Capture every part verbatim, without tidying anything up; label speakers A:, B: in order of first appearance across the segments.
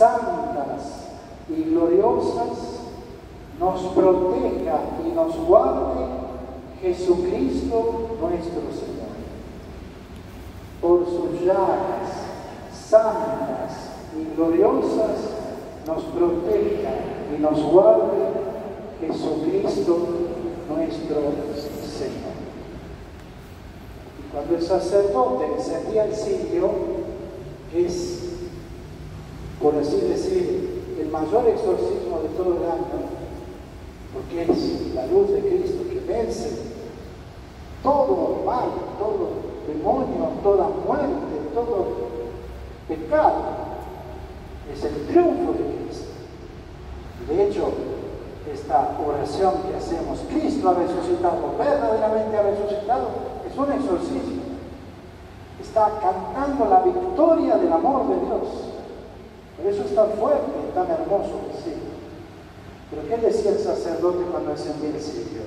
A: santas y gloriosas, nos proteja y nos guarde Jesucristo nuestro Señor. Por sus llagas santas y gloriosas, nos proteja y nos guarde Jesucristo nuestro Señor. Y cuando el sacerdote encendía el cirio, es, por así decir, el mayor exorcismo de todo el año, porque es la luz de Cristo que vence todo mal, todo demonio, toda muerte, todo pecado. Es el triunfo de Cristo. De hecho, esta oración que hacemos, Cristo ha resucitado, verdaderamente ha resucitado, es un exorcismo. Está cantando la victoria del amor de Dios. Por eso es tan fuerte y tan hermoso el cirio. Pero ¿qué decía el sacerdote cuando encendía el cirio?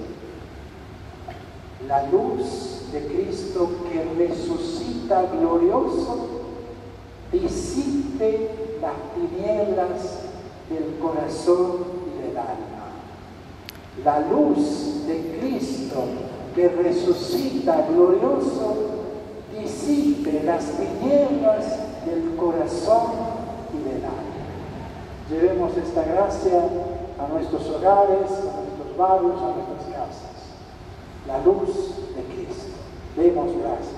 A: La luz de Cristo que resucita glorioso disipe las tinieblas del corazón y del alma. La luz de Cristo que resucita glorioso disipe las tinieblas del corazón y del alma. Llevemos esta gracia a nuestros hogares, a nuestros barrios, a nuestras casas. La luz de Cristo. Demos gracias.